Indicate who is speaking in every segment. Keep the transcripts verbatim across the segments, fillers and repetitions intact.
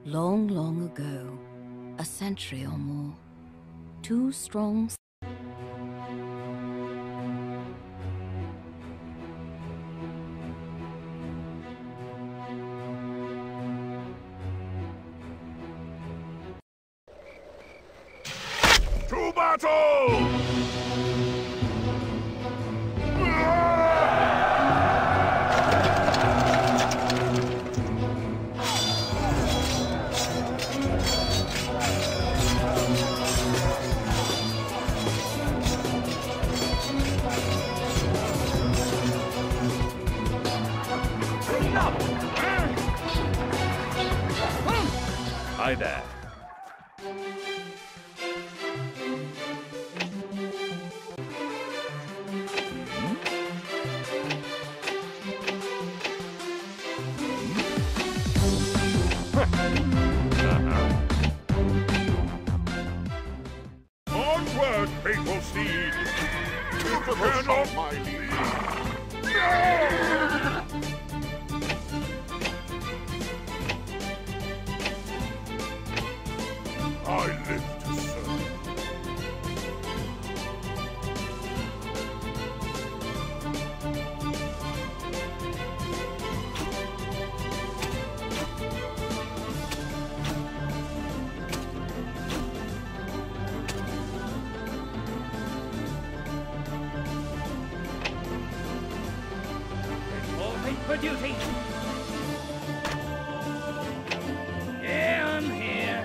Speaker 1: Long, long ago, a century or more, two strong...
Speaker 2: To battle! Hi there. Onward, faithful steed! You cannot my lead! I live to serve.
Speaker 3: For duty. Yeah, I'm here.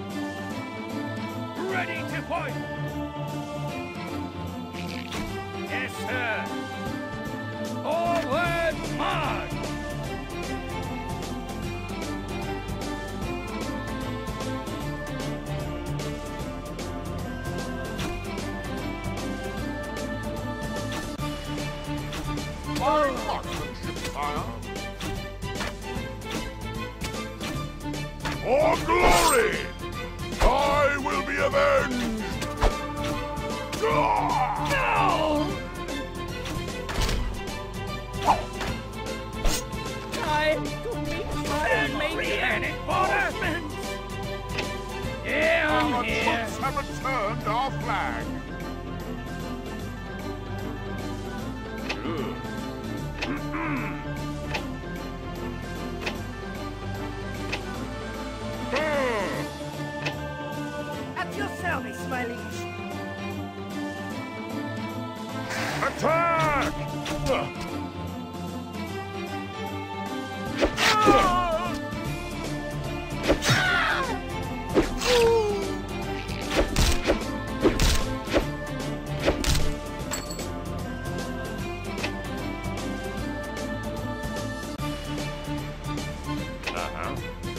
Speaker 3: Ready to fight. Yes, sir. Forward march.
Speaker 2: Fine marksmanship, sire. For glory, I will be avenged.
Speaker 3: No! Time to meet my messianic punishments. Yeah, I'm
Speaker 2: Our
Speaker 3: here.
Speaker 2: troops have returned our flag.
Speaker 3: At your service, my liege.
Speaker 2: Attack! Uh-huh.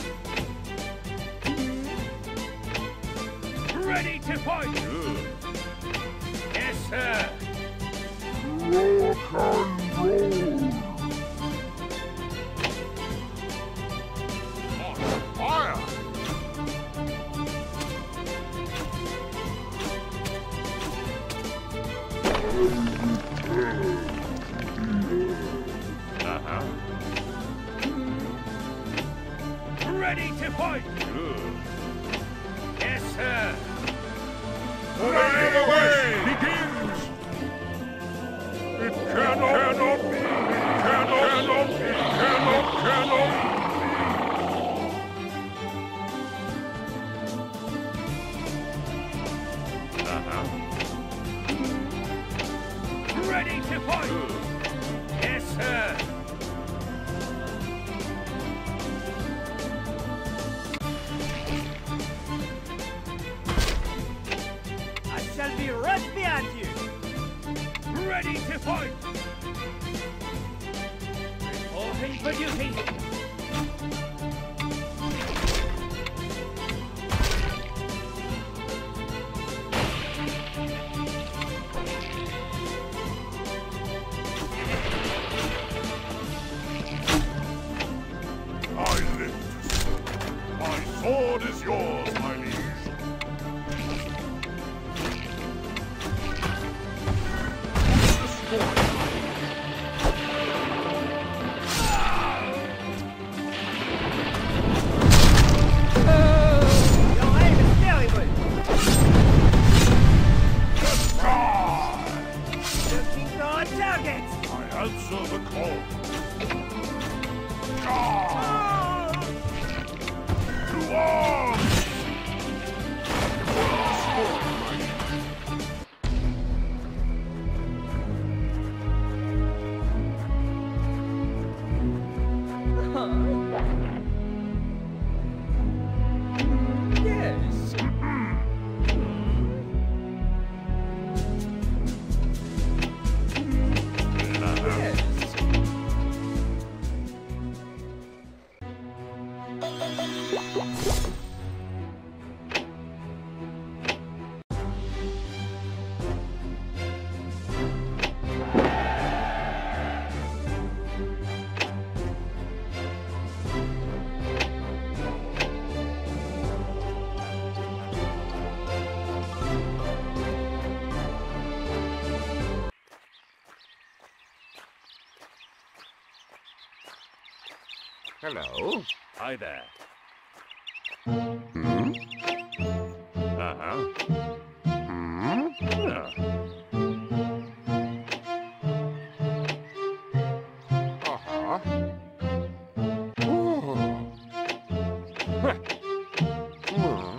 Speaker 3: Ready to fight.
Speaker 2: Good.
Speaker 3: Yes, sir.
Speaker 2: Rock and roll! On fire! Uh-huh.
Speaker 3: Ready to fight.
Speaker 2: Good.
Speaker 3: Yes, sir.
Speaker 2: The way begins! It cannot, cannot be, it cannot, cannot be, cannot, cannot be. Uh-huh.
Speaker 3: Ready to fight.
Speaker 2: Good.
Speaker 3: Yes, sir. I shall be right behind you. Ready to fight. Reporting for duty.
Speaker 2: I live to serve. My sword is yours, my liege. Destroy. Answer the call. Ah! To arms!
Speaker 3: Yes.
Speaker 2: Hello.
Speaker 3: Hi there.
Speaker 2: Hmm?
Speaker 3: Uh-huh.
Speaker 2: Hmm?
Speaker 3: Yeah.
Speaker 2: Uh-huh. Oh. Huh. Hmm.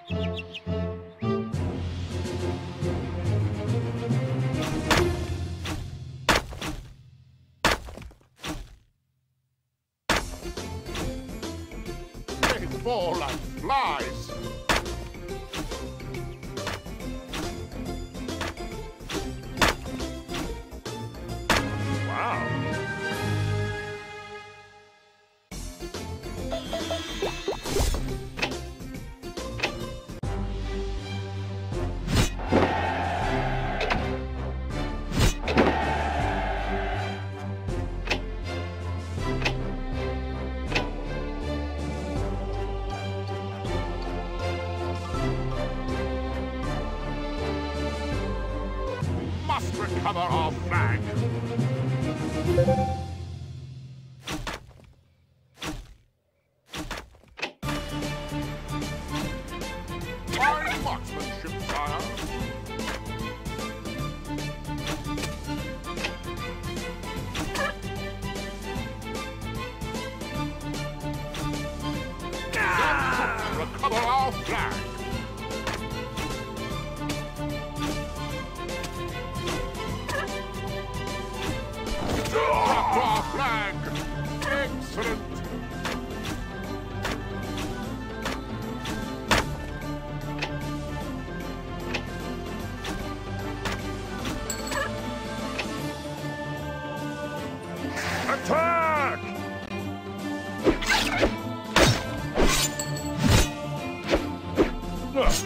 Speaker 2: They fall like flies.
Speaker 3: Wow.
Speaker 2: Must recover our flag. Fine marksmanship, sire. Recover our flag. Drop our flag. Excellent.
Speaker 3: Attack! Uh.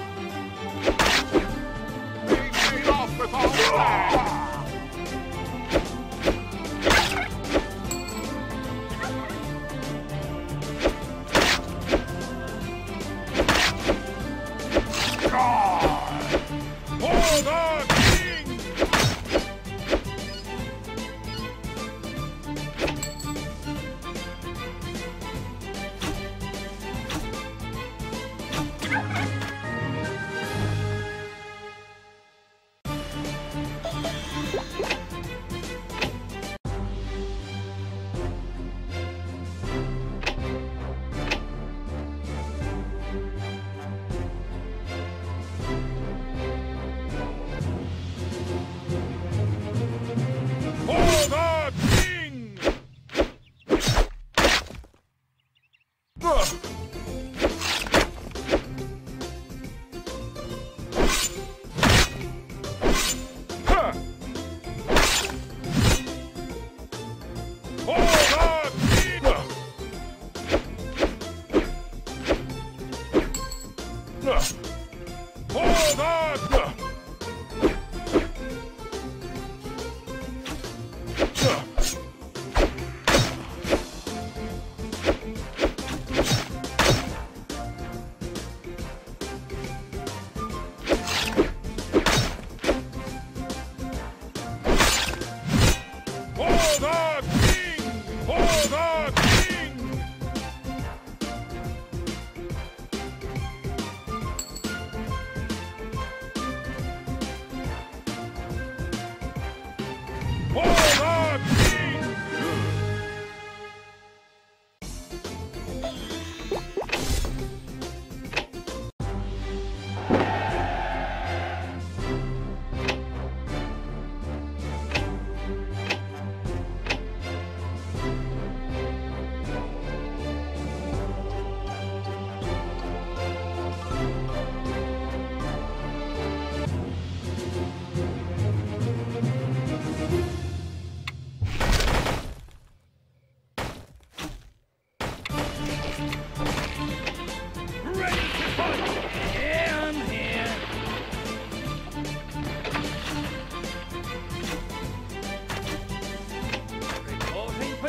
Speaker 2: We made off with our flag. For the king!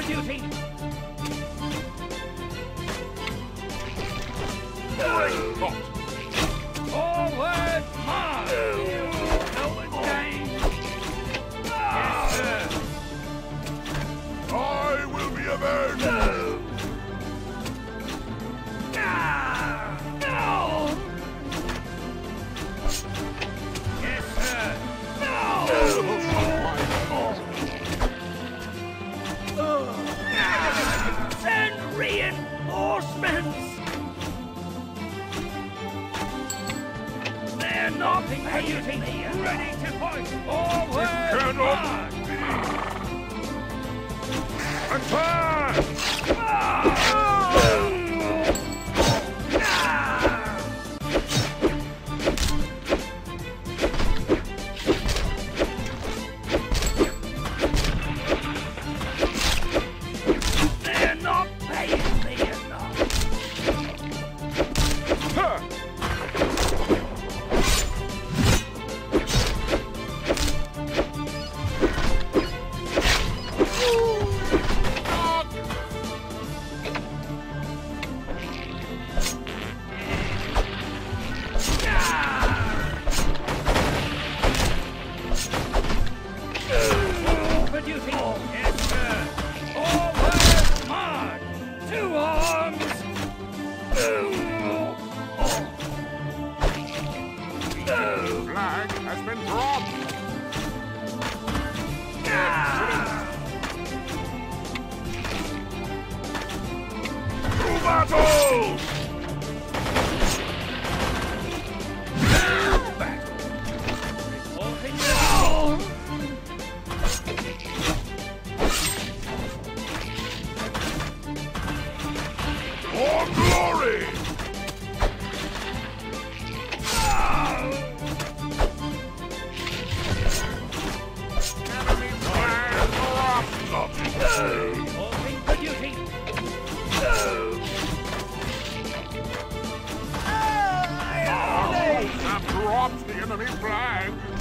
Speaker 3: duty!
Speaker 2: Great shot!
Speaker 3: Forward march! Forward gain! Yes, sir!
Speaker 2: I will be avenged!
Speaker 3: Ah! No! Yes, sir! No! Ah! Send reinforcements! They're not paying me! Ready to fight! Forward
Speaker 2: Cannot
Speaker 3: march!
Speaker 2: Attack!
Speaker 3: Ah! They're not paying me enough!
Speaker 2: Huh.
Speaker 3: For duty! Yes, sir! Forward march! To arms!
Speaker 2: Flag has been dropped! To battle!
Speaker 3: Reporting now!
Speaker 2: For glory! Enemy flag dropped!
Speaker 3: Reporting for duty!
Speaker 2: Have dropped the enemy flag!